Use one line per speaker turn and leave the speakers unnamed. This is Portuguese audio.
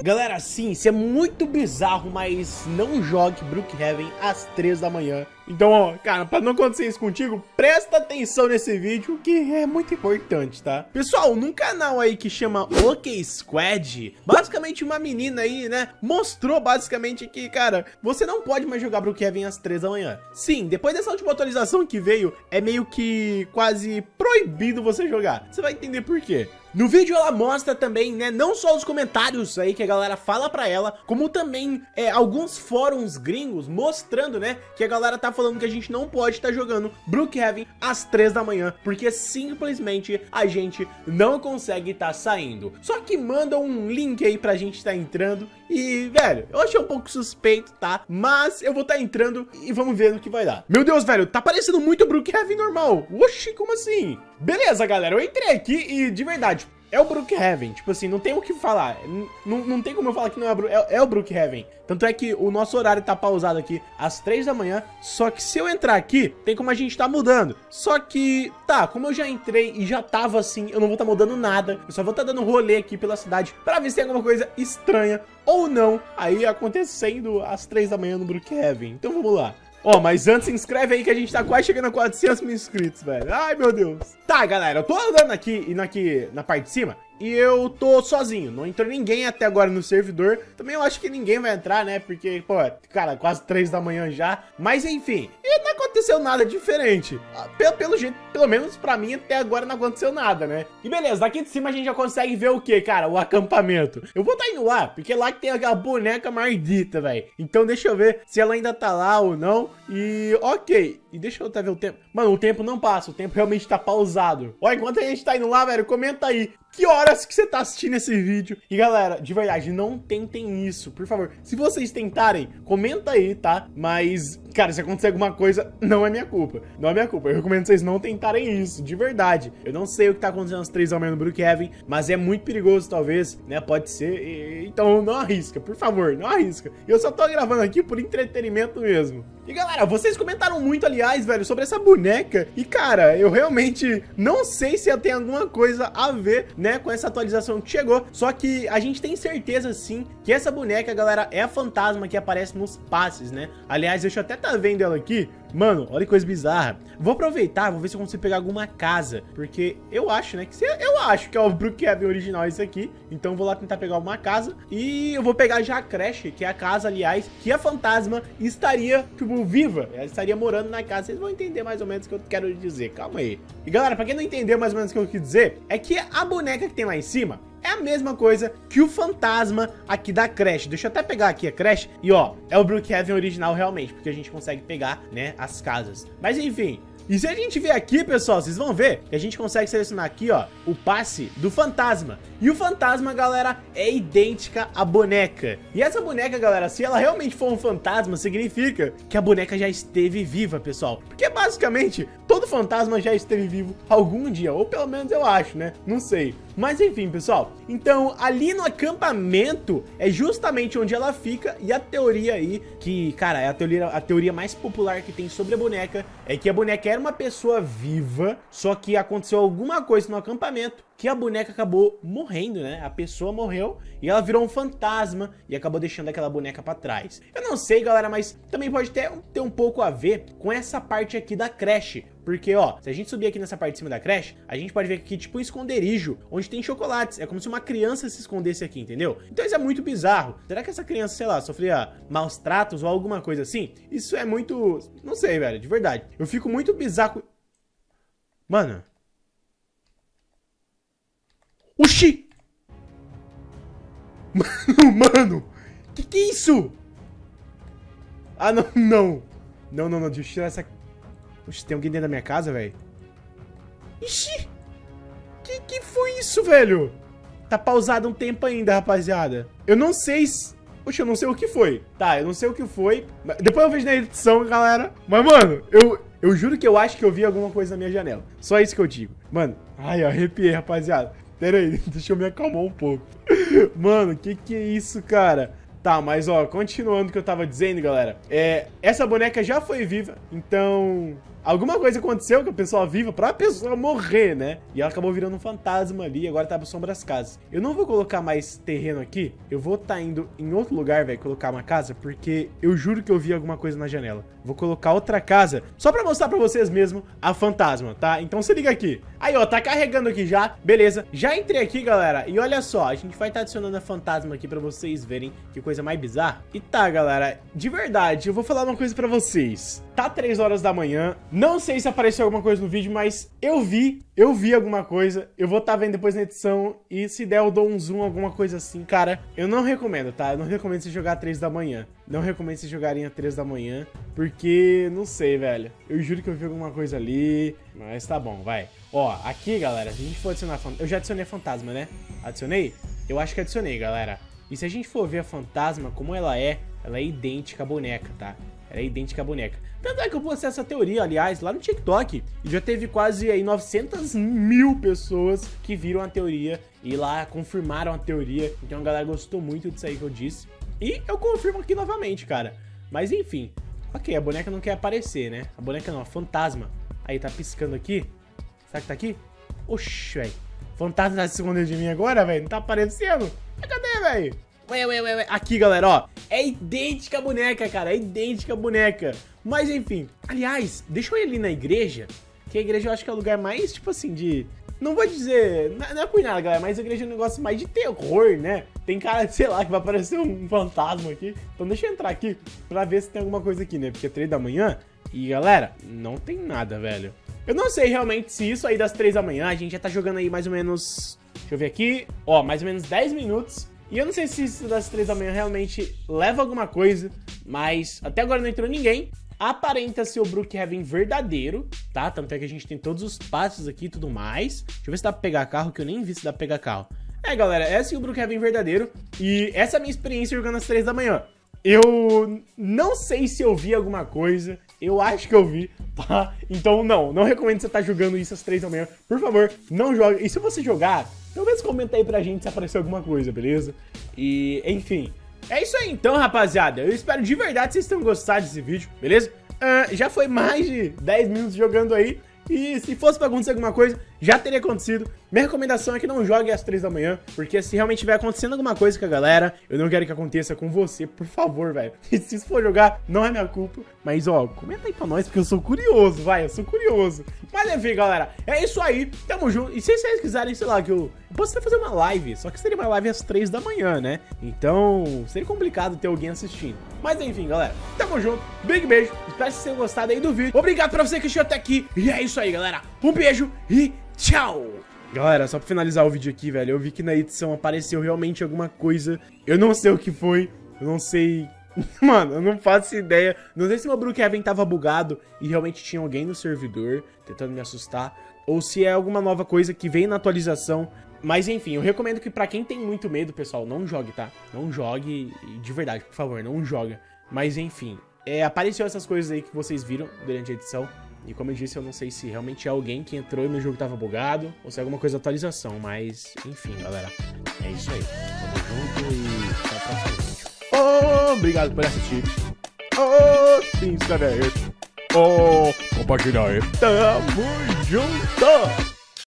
Galera, sim, isso é muito bizarro, mas não jogue Brookhaven às 3 da manhã. Então, ó, cara, pra não acontecer isso contigo, presta atenção nesse vídeo que é muito importante, tá? Pessoal, num canal aí que chama OK Squad, basicamente uma menina aí, né, mostrou basicamente que, cara, você não pode mais jogar Brookhaven às 3 da manhã. Sim, depois dessa última atualização que veio, é meio que quase proibido você jogar. Você vai entender por quê. No vídeo ela mostra também, né, não só os comentários aí que a galera fala pra ela, como também alguns fóruns gringos mostrando, né, que a galera tá falando que a gente não pode estar jogando Brookhaven às 3 da manhã, porque simplesmente a gente não consegue estar saindo. Só que manda um link aí pra gente estar entrando e, velho, eu achei um pouco suspeito, tá? Mas eu vou estar entrando e vamos ver no que vai dar. Meu Deus, velho, tá parecendo muito Brookhaven normal. Oxi, como assim? Beleza, galera, eu entrei aqui e, de verdade, é o Brookhaven, tipo assim, não tem o que falar. Não tem como eu falar que não é o Brookhaven. Tanto é que o nosso horário tá pausado aqui às 3 da manhã. Só que se eu entrar aqui, tem como a gente tá mudando. Só que, tá, como eu já entrei e já tava assim, eu não vou tá mudando nada. Eu só vou tá dando rolê aqui pela cidade pra ver se tem alguma coisa estranha ou não aí acontecendo às 3 da manhã no Brookhaven. Então vamos lá. Ó, mas antes se inscreve aí que a gente tá quase chegando a 400 mil inscritos, velho. Ai, meu Deus. Tá, galera, eu tô andando aqui, indo aqui na parte de cima e eu tô sozinho. Não entrou ninguém até agora no servidor. Também eu acho que ninguém vai entrar, né? Porque, pô, cara, quase 3 da manhã já. Mas enfim, e não aconteceu nada diferente. Pelo jeito, pelo menos pra mim até agora não aconteceu nada, né? E beleza, daqui de cima a gente já consegue ver o que, cara? O acampamento. Eu vou tá indo lá, porque lá que tem aquela boneca maldita, velho. Então deixa eu ver se ela ainda tá lá ou não. E ok. E deixa eu até ver o tempo. Mano, o tempo não passa, o tempo realmente tá pausado. Ó, enquanto a gente tá indo lá, velho, comenta aí que horas que você tá assistindo esse vídeo. E galera, de verdade, não tentem isso, por favor. Se vocês tentarem, comenta aí, tá? Mas, cara, se acontecer alguma coisa, não é minha culpa. Não é minha culpa, eu recomendo vocês não tentarem isso, de verdade. Eu não sei o que tá acontecendo às 3 da manhã no Brookhaven, mas é muito perigoso talvez, né? Pode ser, então não arrisca, por favor, não arrisca. Eu só tô gravando aqui por entretenimento mesmo. E galera, vocês comentaram muito, aliás, velho, sobre essa boneca. E cara, eu realmente não sei se ela tem alguma coisa a ver, né, com essa atualização que chegou. Só que a gente tem certeza, sim, que essa boneca, galera, é a fantasma que aparece nos passes, né? Aliás, deixa eu até tá vendo ela aqui. Mano, olha que coisa bizarra. Vou aproveitar, vou ver se eu consigo pegar alguma casa. Porque eu acho, né, eu acho que é o Brookhaven original esse aqui. Então vou lá tentar pegar uma casa. E eu vou pegar já a creche, que é a casa, aliás, que a fantasma estaria, tipo, viva. Ela estaria morando na casa. Vocês vão entender mais ou menos o que eu quero dizer. Calma aí. E galera, pra quem não entendeu mais ou menos o que eu quis dizer, é que a boneca que tem lá em cima é a mesma coisa que o fantasma aqui da creche. Deixa eu até pegar aqui a creche. E ó, é o Brookhaven original realmente, porque a gente consegue pegar, né, as casas. Mas enfim, e se a gente ver aqui, pessoal, vocês vão ver que a gente consegue selecionar aqui, ó, o passe do fantasma. E o fantasma, galera, é idêntica à boneca. E essa boneca, galera, se ela realmente for um fantasma, significa que a boneca já esteve viva, pessoal. Porque basicamente, todo fantasma já esteve vivo algum dia. Ou pelo menos eu acho, né? Não sei. Mas enfim, pessoal, então ali no acampamento é justamente onde ela fica. E a teoria aí, que, cara, é a teoria mais popular que tem sobre a boneca, é que a boneca era uma pessoa viva, só que aconteceu alguma coisa no acampamento que a boneca acabou morrendo, né? A pessoa morreu e ela virou um fantasma e acabou deixando aquela boneca pra trás. Eu não sei, galera, mas também pode ter um pouco a ver com essa parte aqui da creche. Porque, ó, se a gente subir aqui nessa parte de cima da creche, a gente pode ver aqui, tipo, um esconderijo onde tem chocolates. É como se uma criança se escondesse aqui, entendeu? Então isso é muito bizarro. Será que essa criança, sei lá, sofria maus tratos ou alguma coisa assim? Isso é muito... Não sei, velho, de verdade. Eu fico muito bizarro. Mano... Oxi! Mano! Que é isso? Ah, não, não. Não, deixa eu tirar essa... Oxi, tem alguém dentro da minha casa, velho? Ixi! Que foi isso, velho? Tá pausado um tempo ainda, rapaziada. Eu não sei se... Oxi, eu não sei o que foi. Tá, eu não sei o que foi. Depois eu vejo na edição, galera. Mas, mano, eu juro que eu acho que eu vi alguma coisa na minha janela. Só isso que eu digo. Mano, ai, eu arrepiei, rapaziada. Pera aí, deixa eu me acalmar um pouco. Mano, que é isso, cara? Tá, mas ó, continuando o que eu tava dizendo, galera. Essa boneca já foi viva, então... alguma coisa aconteceu com a pessoa viva pra pessoa morrer, né? E ela acabou virando um fantasma ali e agora tá sombra das casas. Eu não vou colocar mais terreno aqui. Eu vou tá indo em outro lugar, velho, colocar uma casa, porque eu juro que eu vi alguma coisa na janela. Vou colocar outra casa só pra mostrar pra vocês mesmo a fantasma, tá? Então se liga aqui. Aí, ó, tá carregando aqui já. Beleza. Já entrei aqui, galera. E olha só, a gente vai tá adicionando a fantasma aqui pra vocês verem que coisa mais bizarra. E tá, galera, de verdade, eu vou falar uma coisa pra vocês. Tá 3 horas da manhã. Não sei se apareceu alguma coisa no vídeo, mas eu vi alguma coisa. Eu vou tá vendo depois na edição. E se der, eu dou um zoom, alguma coisa assim. Cara, eu não recomendo, tá? Eu não recomendo você jogar 3 da manhã. Não recomendo vocês jogarem às 3 da manhã. Porque, não sei, velho. Eu juro que eu vi alguma coisa ali. Mas tá bom, vai. Ó, aqui, galera, se a gente for adicionar... Eu já adicionei a fantasma, né? Adicionei? Eu acho que adicionei, galera. E se a gente for ver a fantasma, como ela é idêntica à boneca, tá? Ela é idêntica à boneca. Tanto é que eu postei essa teoria, aliás, lá no TikTok. E já teve quase aí 900 mil pessoas que viram a teoria e lá confirmaram a teoria. Então a galera gostou muito disso aí que eu disse. E eu confirmo aqui novamente, cara. Mas enfim. Ok, a boneca não quer aparecer, né? A boneca não, a fantasma. Aí, tá piscando aqui. Será que tá aqui? Oxi, velho. Fantasma tá se escondendo de mim agora, velho. Não tá aparecendo. Cadê, velho? Ué. Aqui, galera, ó. É idêntica a boneca, cara. É idêntica a boneca. Mas, enfim. Aliás, deixa eu ir ali na igreja. Que a igreja eu acho que é o lugar mais, tipo assim, de... Não vou dizer... Não é por nada, galera. Mas a igreja é um negócio mais de terror, né? Tem cara, sei lá, que vai aparecer um fantasma aqui. Então deixa eu entrar aqui pra ver se tem alguma coisa aqui, né? Porque é 3 da manhã. E, galera, não tem nada, velho. Eu não sei realmente se isso aí das 3 da manhã, a gente já tá jogando aí mais ou menos... Deixa eu ver aqui. Ó, mais ou menos 10 minutos. E eu não sei se isso das 3 da manhã realmente leva alguma coisa, mas até agora não entrou ninguém. Aparenta ser o Brookhaven verdadeiro, tá? Tanto é que a gente tem todos os passos aqui e tudo mais. Deixa eu ver se dá pra pegar carro, que eu nem vi se dá pra pegar carro. É, galera, esse é o Brookhaven verdadeiro. E essa é a minha experiência jogando às 3 da manhã. Eu não sei se eu vi alguma coisa. Eu acho que eu vi, tá? Então não recomendo você estar jogando isso às 3 da manhã. Por favor, não jogue. E se você jogar, pelo menos comenta aí pra gente se apareceu alguma coisa, beleza? E, enfim, é isso aí então, rapaziada. Eu espero de verdade que vocês tenham gostado desse vídeo, beleza? Já foi mais de 10 minutos jogando aí. E se fosse pra acontecer alguma coisa, já teria acontecido. Minha recomendação é que não jogue às 3 da manhã, porque se realmente tiver acontecendo alguma coisa com a galera, eu não quero que aconteça com você, por favor, velho. E se isso for jogar, não é minha culpa. Mas, ó, comenta aí pra nós, porque eu sou curioso, vai, eu sou curioso. Mas, enfim, galera, é isso aí, tamo junto. E se vocês quiserem, sei lá, que eu posso até fazer uma live, só que seria uma live às 3 da manhã, né? Então, seria complicado ter alguém assistindo. Mas, enfim, galera, tamo junto, big beijo. Espero que vocês tenham gostado aí do vídeo. Obrigado pra você que assistiu até aqui. E é isso aí, galera. Um beijo e tchau! Galera, só pra finalizar o vídeo aqui, velho, eu vi que na edição apareceu realmente alguma coisa. Eu não sei o que foi, eu não sei... Mano, eu não faço ideia. Não sei se meu Brookhaven tava bugado e realmente tinha alguém no servidor tentando me assustar, ou se é alguma nova coisa que veio na atualização. Mas enfim, eu recomendo que pra quem tem muito medo, pessoal, não jogue, tá? Não jogue, de verdade, por favor, não joga. Mas enfim, apareceu essas coisas aí que vocês viram durante a edição. E como eu disse, eu não sei se realmente é alguém que entrou e meu jogo tava bugado, ou se é alguma coisa de atualização, mas enfim, galera, é isso aí. Tamo junto e até o próximo vídeo. Obrigado por assistir. Se inscreve aí. Compartilha aí. Tamo junto!